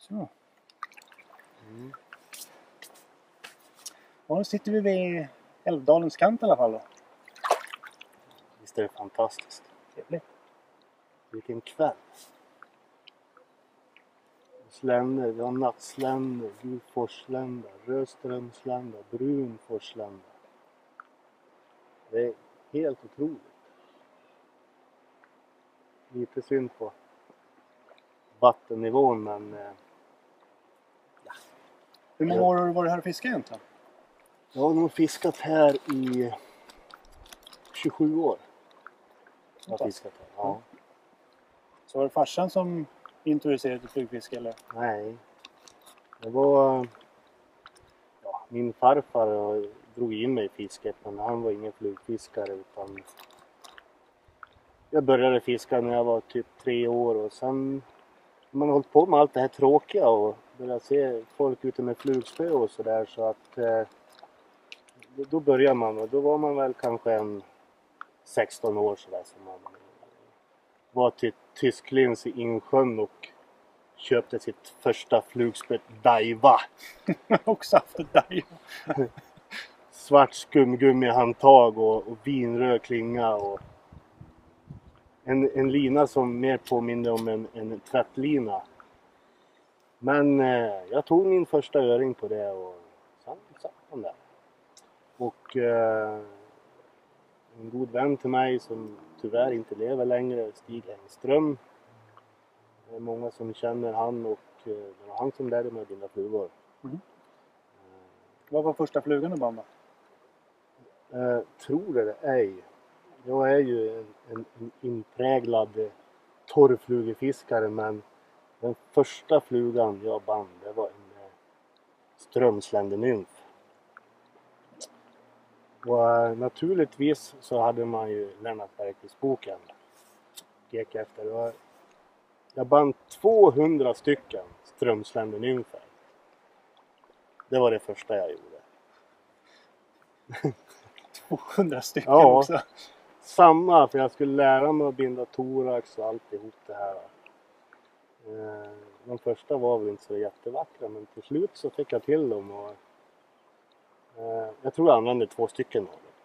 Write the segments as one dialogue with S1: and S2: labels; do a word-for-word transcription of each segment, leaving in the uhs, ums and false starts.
S1: Så. Mm. Och nu sitter vi vid Älvdalens kant i alla fall då.
S2: Visst är det fantastiskt.
S1: Trevligt.
S2: Vilken kväll. Sländer, vi har Nattsländer, Gulforslända, Röströmslända, Brunforslända. Det är helt otroligt. Lite synd på vattennivån, men eh, ja.
S1: Hur många år har du varit här och fiskat egentligen?
S2: Jag har nog fiskat här i tjugosju år. Jag har fiskat här, ja.
S1: Så var det farsan som introducerade till flugfiske eller?
S2: Nej. Det var ja, min farfar och drog in mig i fisket, men han var ingen flugfiskare utan jag började fiska när jag var typ tre år och sen man har hållit på med allt det här tråkiga och började se folk ute med flugspö och sådär så att eh, då började man och då var man väl kanske en sexton år sådär som man var till Tysklins i Insjön och köpte sitt första flugspö Daiwa.
S1: Också haft ett Daiwa.
S2: Svart skumgummihandtag och, och vinröd klinga och en, en lina som mer påminner om en, en tvättlina. Men eh, jag tog min första öring på det och sen satt den där. Och eh, en god vän till mig som tyvärr inte lever längre, Stig Engström. Det är många som känner han och eh, det var han som lärde mig att binda flugor.
S1: Mm. Vad var första flugan du band då?
S2: Eh, tror det eller ej. Jag är ju en, en, en inpräglad eh, torrflugefiskare, men den första flugan jag band det var en eh, strömsländenymf. Och eh, naturligtvis så hade man ju Lennart Bergqvist boken. Gick efter. Och jag band tvåhundra stycken strömsländenymfer. Det var det första jag gjorde.
S1: tvåhundra stycken
S2: ja,
S1: också.
S2: Samma, för jag skulle lära mig att binda thorax och alltihop det här. De första var väl inte så jättevackra, men till slut så fick jag till dem. Och jag tror jag använde två stycken av dem.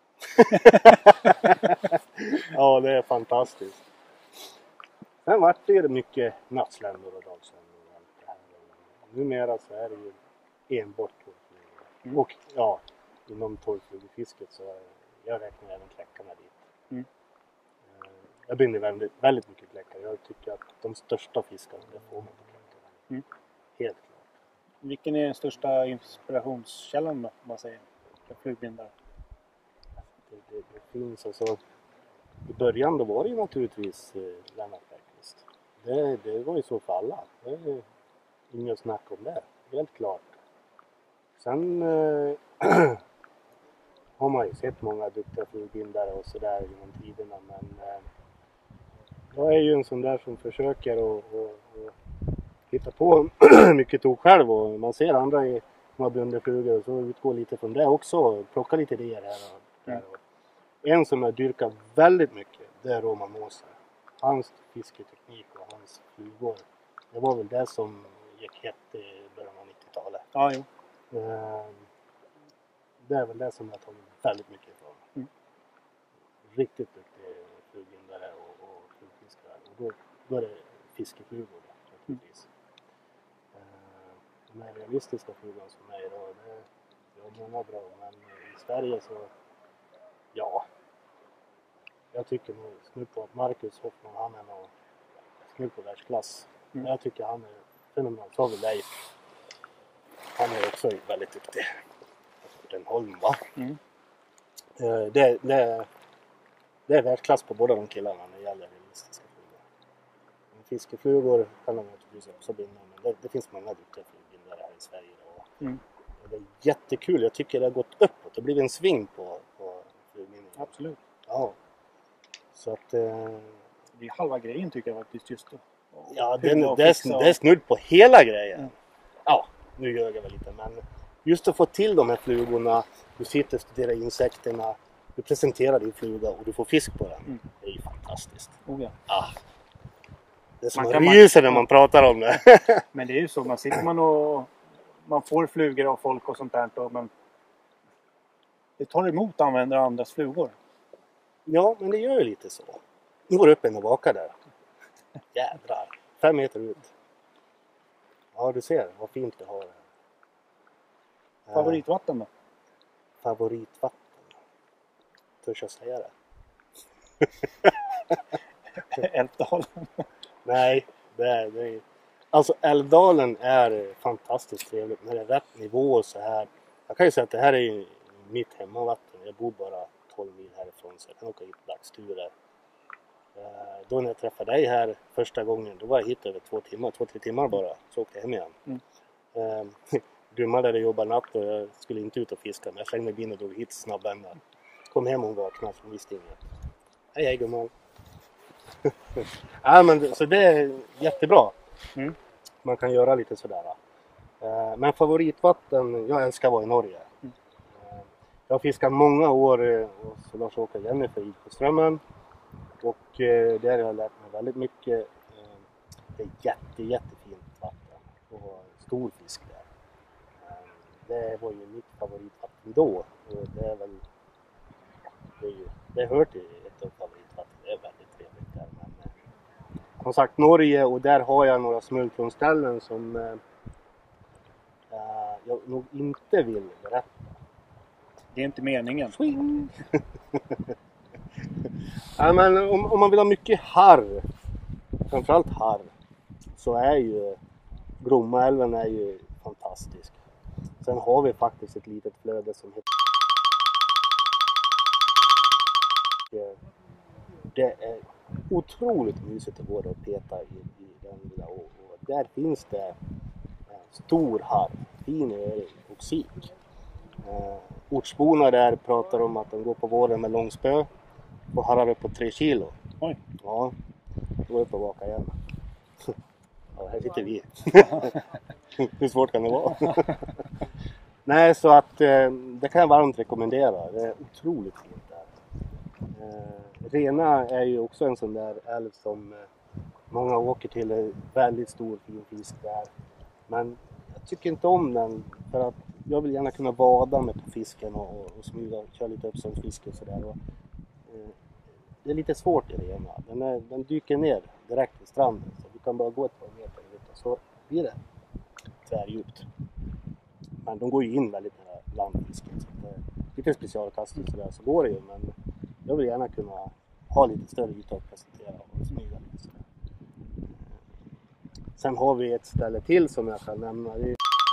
S2: Ja, det är fantastiskt. Sen vart det mycket nattsländor och dagsländor och allt det här. Numera så är det ju enbart torrflugor. Mm. Och ja, inom torrflugefisket så jag räknar även kläckarna dit. Mm. Jag binder väldigt, väldigt mycket kläckar. Jag tycker att de största fiskarna, det får man på kläckarna. Mm. Helt klart.
S1: Vilken är den största inspirationskällan då, om man säger? För flugbindare?
S2: Det, det, det finns alltså. I början då var det ju naturligtvis eh, Lennart Bergqvist. Det, det var ju så för alla. Det är inget snack om det. Helt klart. Sen eh, har man ju sett många duktiga flugbindare och sådär genom tiderna. Men eh, jag är ju en sån där som försöker att hitta på mycket tok själv. Och man ser andra i, som har bundit flugor och så utgår lite från det också. Och plocka lite idéer här och där. Och en som jag dyrkar väldigt mycket, det är Roman Moser. Hans fisketeknik och hans flugor. Det var väl det som gick hett i början av nittiotalet.
S1: Ja, jo.
S2: Det är väl det som jag har tagit väldigt mycket ifrån. Mm. Riktigt duktig flugbindare och, och flugfiskare. Och då, då är det fiskeflugor naturligtvis. Mm. De här realistiska flugorna som är idag, det är ja, många bra. Men i Sverige så ja, jag tycker nog snudd på att Marcus Hoffman, han är nog snudd på världsklass. Mm. Jag tycker han är fenomenal. Så har vi Leif. Han är också väldigt duktig. Den Holm, va? Mm. Det, det, det är världsklass på båda de killarna när det gäller realistiska flugor. Fiskeflugor kan de naturligtvis också binda, men det, det finns många duktiga flugbindare här i Sverige. Och mm. Det är jättekul. Jag tycker det har gått uppåt. Det blir en sving på, på flugbindningen.
S1: Absolut.
S2: Ja. Så att eh,
S1: det är halva grejen tycker jag faktiskt just då.
S2: Ja, den, det, är, det är snudd på hela grejen. Mm. Ja, nu gör jag väl lite, men just att få till de här flugorna, du sitter och studerar insekterna, du presenterar din fluga och du får fisk på den. Mm. Det är ju fantastiskt.
S1: Oh ja.
S2: Ah. Det är som
S1: Man
S2: man
S1: kan-
S2: ryser när man pratar om det.
S1: Men det är ju så, man sitter man och man får flugor av folk och sånt där. Då, men det tar emot att använda andras flugor.
S2: Ja, men det gör ju lite så. Nu går det upp en och vakar där. Jädrar. Fem meter ut. Ja, du ser vad fint vi har här.
S1: Favoritvatten då?
S2: Favoritvatten. Törs jag säga det?
S1: Älvdalen.
S2: Nej, det är, det är... Alltså Älvdalen är fantastiskt trevligt när det är rätt nivå så här. Jag kan ju säga att det här är ju mitt hemmavatten. Jag bor bara tolv mil härifrån så jag kan åka hit på dagsturer. Eh, Då när jag träffade dig här första gången, då var jag hit över två timmar, två, tre timmar bara. Så åkte jag hem igen.
S1: Mm.
S2: Eh, Gumman hade jobbat natt och jag skulle inte ut och fiska, men jag slängde bilen och drog hit snabbvända. Kom hem och hon vaknade så hon visste inget. Hej hej gumman. Ja, men, så det är jättebra.
S1: Mm.
S2: Man kan göra lite sådär. Eh, Men favoritvatten, jag älskar att vara i Norge.
S1: Mm.
S2: Eh, Jag har fiskat många år eh, hos Lars-Åke och Jenny för Idsjöströmmen. Och eh, där har jag lärt mig väldigt mycket. Eh, Det är jätte, jättefint vatten och stor fisk där. Eh, Det var ju mitt favoritvatten då. Och det är väl, det, är ju, det hör till ett av favoritvatten. Det är väldigt trevligt där. Men, eh, som sagt Norge, och där har jag några smultronställen som eh, eh, jag nog inte vill berätta.
S1: Det är inte meningen.
S2: Swing! Ja, men om, om man vill ha mycket harr, framförallt harr, så är ju Glommaälven är ju fantastisk. Sen har vi faktiskt ett litet flöde som heter... Det är otroligt mysigt att gå där och peta i, i den lilla å. Och där finns det eh, stor harr, fin öring och sik. Eh, ortsborna där pratar om att de går på våren med långspö och harrar upp på tre kilo.
S1: Oj.
S2: Ja, då går upp och vaka igen. Ja, här sitter vi. Hur svårt kan det vara? Nej, så att eh, det kan jag varmt rekommendera. Det är otroligt fint där. Eh, Rena är ju också en sån där älv som eh, många åker till. Är väldigt stor fin fisk där. Men jag tycker inte om den för att jag vill gärna kunna bada med på fisken och, och, och smyga, köra lite uppströmsfiske och sådär. Och, eh, det är lite svårt i Rena. Den, är, den dyker ner direkt i stranden. Så du kan bara gå ett par meter ut och så blir det tvärdjupt. Men de går ju in väldigt nära landfisken. Så att det är lite specialkast och sådär så går det ju. Men jag vill gärna kunna ha lite större yta att presentera och smyga lite sådär. Sen har vi ett ställe till som jag kan nämna. Det är,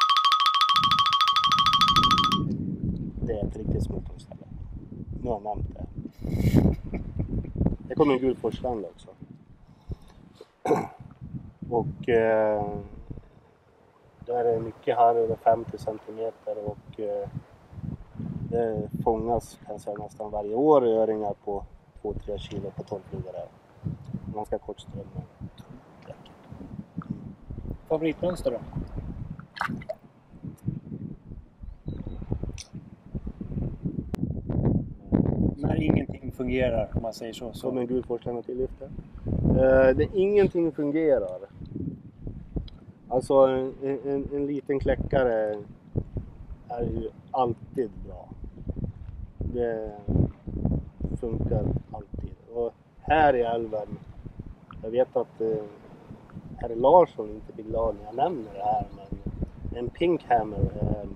S2: det är ett riktigt smultronställe. Nu har jag nämnt det. Det kommer en Gulforsland också. Och eh, där är mycket harr över femtio centimeter och eh, det fångas kan jag säga, nästan varje år öringar på två till tre kilo på tolv flugor där. Ganska kort ström.
S1: Favoritmönster då? När ingenting fungerar, om man säger så. så.
S2: Som en Gulforsland till lyfte. Eh, det ingenting fungerar. Alltså en, en, en liten kläckare är ju alltid bra. Det funkar alltid. Och här i älven, jag vet att eh, herr Larsson inte blir glad när jag nämner det här, men en pinkhammer är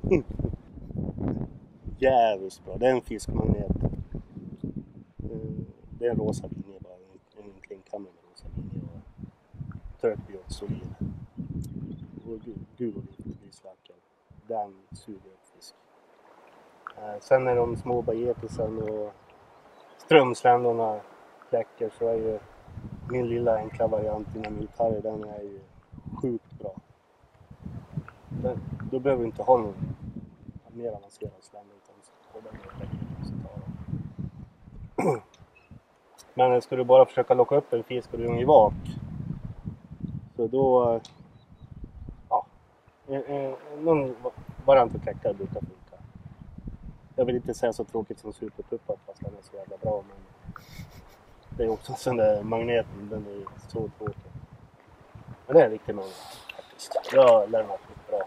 S2: jävligt bra. Det är en fiskmagnet. Det är en rosa linje bara, en, en klinkhammer med rosa linje och turkbjörn solid. Och gul och lite lysverken. Den suger upp fisk. Eh, sen är de små bajetisen och strömsländorna kläcker så är ju min lilla enkla variant innan mjukharry, den är ju sjukt bra. Den, då behöver vi inte ha någon mer avancerad sländor utan så den är så tar den. Men ska du bara försöka locka upp en fisk och du är i vak, så då ja, en, en, någon variant att kläcka brukar funka. Jag vill inte säga så tråkigt som superpuppat fast den är så jävla bra, men det är också en sån där magneten, den är så tråkig. Men det är riktigt många faktiskt. Jag lär mig bra.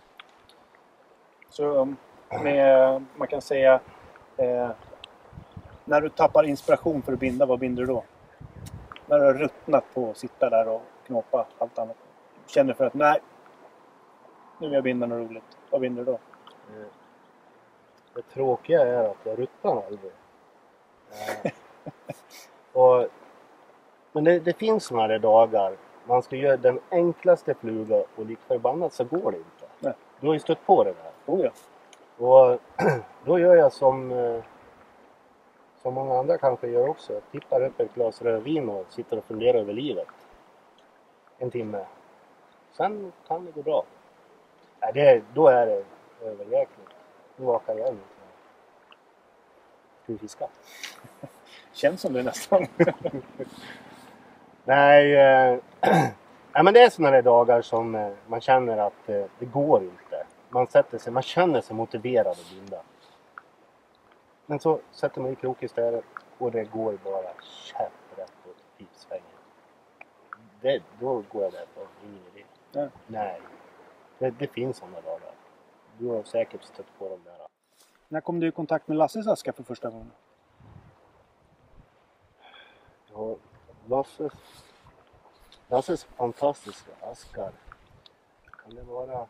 S1: Så med, man kan säga, eh, när du tappar inspiration för att binda, vad binder du då? När du har ruttnat på att sitta där och knåpa allt annat. Känner för att nej, nu vill jag binda något roligt. Vad binder du då?
S2: Eh, det tråkiga är att jag ruttnar aldrig. Eh, och, men det, det finns såna här dagar. Man ska göra den enklaste fluga och lik förbannat så går det inte.
S1: Nej.
S2: Du har ju stött på det där.
S1: Oh ja.
S2: Och då gör jag som, eh, som många andra kanske gör också. Jag tippar upp ett glas rödvin och sitter och funderar över livet. En timme. Sen kan det gå bra. Nej, det, då är det överjäkligt. Nu vakar jag igen. Ska vi fiska?
S1: Känns som det nästan.
S2: Nej, eh, nej, men det är sådana där dagar som eh, man känner att eh, det går inte. Man sätter sig, man känner sig motiverad att binda. Men så sätter man i krok istället och det går bara käpprätt åt pipsvängen. Det, då går jag där på ingen idé.
S1: Nej.
S2: Nej, det, det finns sådana dagar. Du har säkert stött på dem där.
S1: När kom du i kontakt med Lasses aska för första gången?
S2: Ja, Lasses, Lasses fantastiska askar. Kan det vara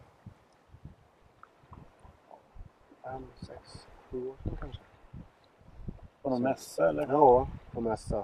S2: fem, sex, sju år sedan kanske?
S1: På någon mässa eller?
S2: Ja, på mässa.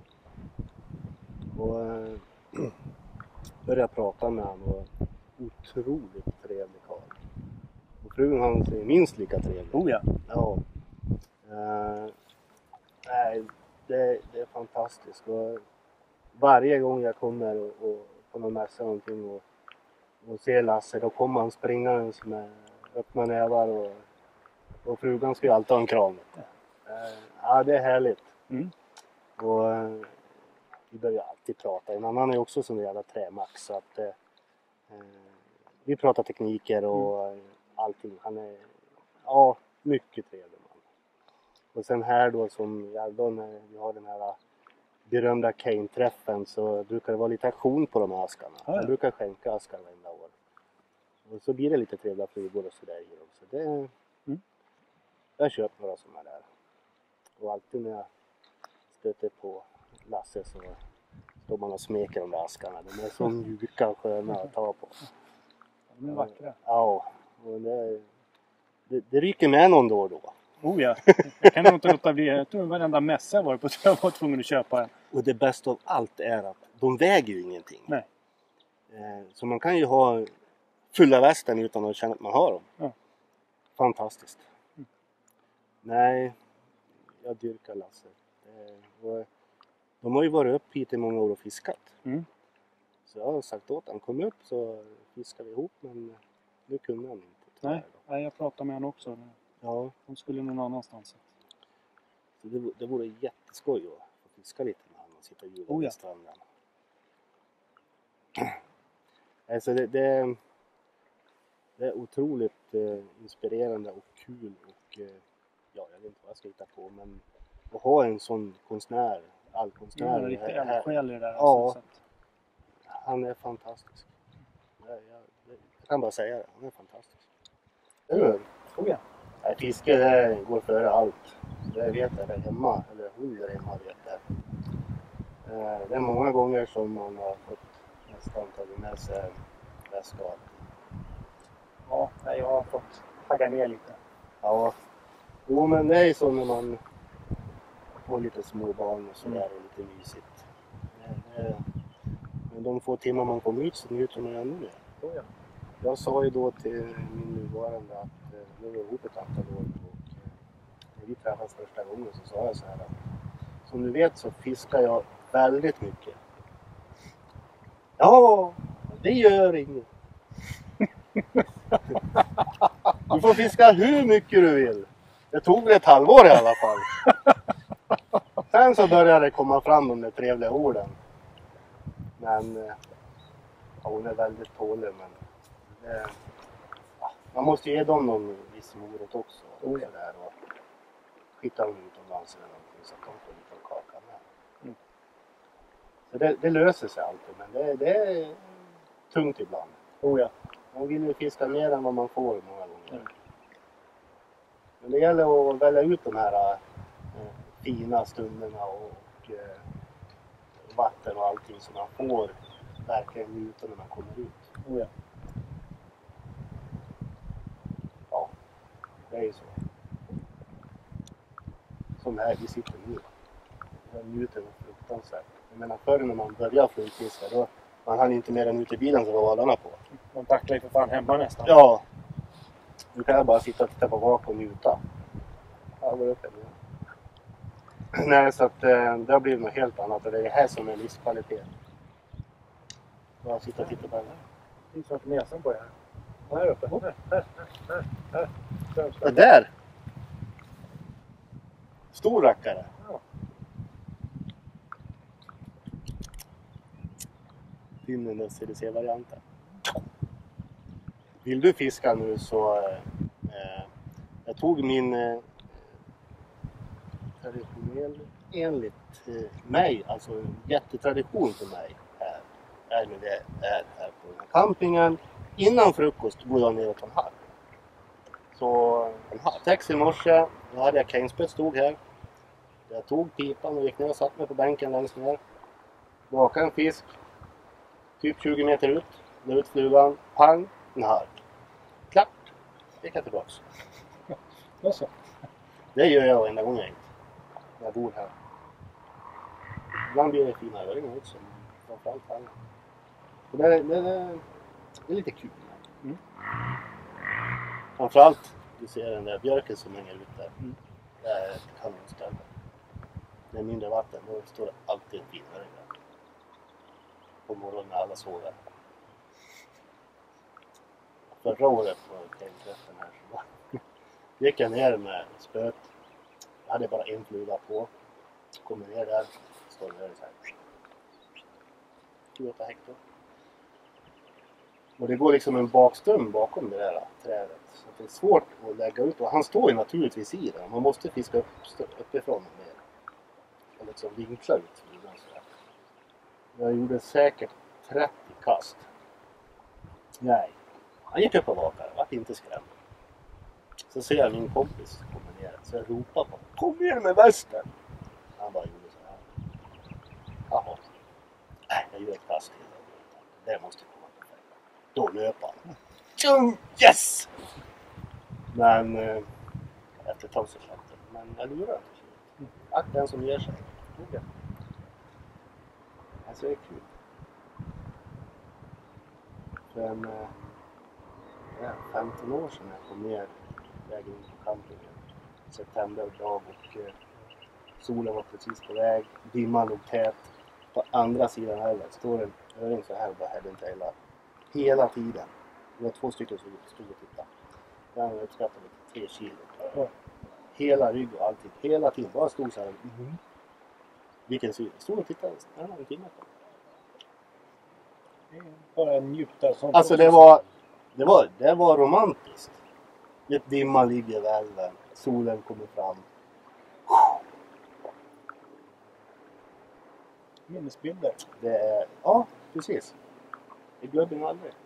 S2: Och äh, började prata med honom och otroligt trevlig karl. Och frun hans är minst lika trevlig.
S1: Oh ja.
S2: Ja. Äh, nej, det, det är fantastiskt. Och varje gång jag kommer och, och på någon mässa någonting och, och ser Lasse, då kommer han springandes med öppna nävar och, och frugan ska ju alltid ha en kram. Äh, ja, det är härligt.
S1: Mm.
S2: Och äh, vi börjar alltid prata. En annan är också sån jävla trämax så att äh, vi pratar tekniker och mm. allting. Han är ja, mycket trevlig man. Och sen här då som ja, då när vi har den här berömda Kane-träffen så brukar det vara lite aktion på de här askarna.
S1: Ja, ja.
S2: Man brukar skänka askar varenda år. Och så blir det lite trevliga flugor och sådär i dem. Så det,
S1: mm.
S2: jag har köpt några sådana där. Och alltid när jag stöter på Lasse så står man och smeker de där askarna. De är så mjuka och sköna att ta på.
S1: De är vackra.
S2: Ja, och det, det, det ryker med någon då och då.
S1: Oh ja, jag kan nog inte låta bli. Jag tror varenda mässa var på att jag var tvungen att köpa en.
S2: Och det bästa av allt är att de väger ju ingenting.
S1: Nej.
S2: Eh, så man kan ju ha fulla västen utan att känna att man har dem.
S1: Ja.
S2: Fantastiskt.
S1: Mm.
S2: Nej, jag dyrkar Lasse. Eh, och de har ju varit upp hit i många år och fiskat.
S1: Mm.
S2: Så jag har sagt åt han kom upp så fiskar vi ihop men nu kunde han inte.
S1: Nej, nej, jag pratade med honom också.
S2: Ja.
S1: De skulle någon annanstans.
S2: Så det, det vore jätteskoj att få fiska lite med honom och sitta och ljuga
S1: oh, ja.
S2: i stranden. Alltså det, det, det är otroligt eh, inspirerande och kul och eh, ja, jag vet inte vad jag ska hitta på men att ha en sån konstnär, allkonstnär.
S1: Ja, en riktig eldsjäl i det där.
S2: Ja,
S1: alltså,
S2: han är fantastisk. Jag, jag, jag kan bara säga det, han är fantastisk. Eller
S1: oh, ja.
S2: Nej, fiske det går före allt. Det vet jag där hemma, eller hon där hemma vet det. Det är många gånger som man har fått nästan tagit med sig väskor.
S1: Ja, jag har fått tagga ner lite.
S2: Ja, jo men det är så när man får lite små barn och sådär och lite mysigt. Men de få timmar man kommer ut så njuter man ännu mer.
S1: Oh, ja.
S2: Jag sa ju då till min nuvarande att vi var ihop ett antal år och när vi träffades första gången så sa jag så här att som du vet så fiskar jag väldigt mycket. Ja, det gör inget. Du får fiska hur mycket du vill. Det tog ett halvår i alla fall. Sen så började det komma fram de där trevliga orden. Men ja, hon är väldigt tålig men det, ja, man måste ge dem någon viss morot också. Och
S1: ja.
S2: där, och skicka dem utomlands eller någonting så att de får lite kaka med. Mm. Så det, det löser sig alltid men det, det, tungt ibland.
S1: Oh ja.
S2: Man vill ju fiska mer än vad man får många gånger. Mm. Men det gäller att välja ut de här äh, fina stunderna och, och äh, vatten och allting så man får verkligen njuta när man kommer ut.
S1: Oh ja.
S2: Ja, det är ju så. Som här vi sitter nu. Jag njuter fruktansvärt. Jag menar förr när man började flugfiska då man hann inte mer än ut i bilen så var valarna på.
S1: Man tacklar ju för fan hemma nästan.
S2: Ja. Nu kan jag bara sitta och titta på vak och njuta. Ja, går upp nu. Nej, så att eh, det har blivit något helt annat och det är det här som är livskvalitet. Bara sitta och titta på den här.
S1: Det är snart näsan på det här. Och här uppe. Här, här, här, här. här.
S2: Det där! Stor rackare.
S1: Ja.
S2: Din den C D C-varianten. Vill du fiska nu så eh, jag tog min eh, traditionell enligt eh, mig, alltså en jättetradition för mig här, är nu det är här på den här campingen. Innan frukost går jag ner och tar en halv. Så en halv. Taxi i morse, då hade jag Keynesbet stod här. Jag tog pipan och gick ner och satt mig på bänken längst ner. Bakade en fisk. Typ tjugo meter ut. Där ut flugan. Pang. En halv. Klart. Gick jag tillbaks.
S1: Det är så.
S2: Det gör jag varenda gång jag inte. När jag bor här. Ibland blir det fina öringar också. Framförallt här. Så det, det, det, det är lite kul. Mm. Framförallt, du ser den där björken som hänger ut där. Mm. Det är ett kanonställe. Det är mindre vatten, då står det alltid en fin öring där. På morgonen när alla sover. Förra året var det träffen här så gick jag ner med spöet. Jag hade bara en fluga på. Kommer ner där, står det där så här. sju åtta hektar. Och det går liksom en bakström bakom det där trädet. Så det är svårt att lägga ut. Och han står ju naturligtvis i det. Man måste fiska upp, uppifrån mer. Och liksom vinkla ut. Jag gjorde säkert trettio kast. Nej. Han gick upp och vakade. Vart inte skrämd. Så ser jag min kompis komma ner. Så jag ropar på honom. Kom ner med västen. Han bara gjorde så här. Jaha. Nej, jag gör ett kast till. Det måste komma. Då löper han. Yes! Men eh, efter ett tag så släppte det. Men jag lurar inte. Att den som ger sig. Okay. Alltså det är kul. För en eh, femton år sedan jag kom ner vägen in på campingen. September dag och eh, solen var precis på väg. Dimman låg tät. På andra sidan älven står en öring så här och bara head and tail. Hela tiden. Det var två stycken som stod och tittade. Den uppskattade tre kilo. Ja. Hela rygg och allting. Hela tiden. Bara stod så här. Mm. Vilken syn. Stod och tittade. Ja, en timme på.
S1: Bara njuta. Sånt
S2: alltså det var, det var, det var romantiskt. Ett dimma ligger i välven. Solen kommer fram.
S1: Minnesbilder.
S2: Det är, ja, precis. Det glömmer man aldrig.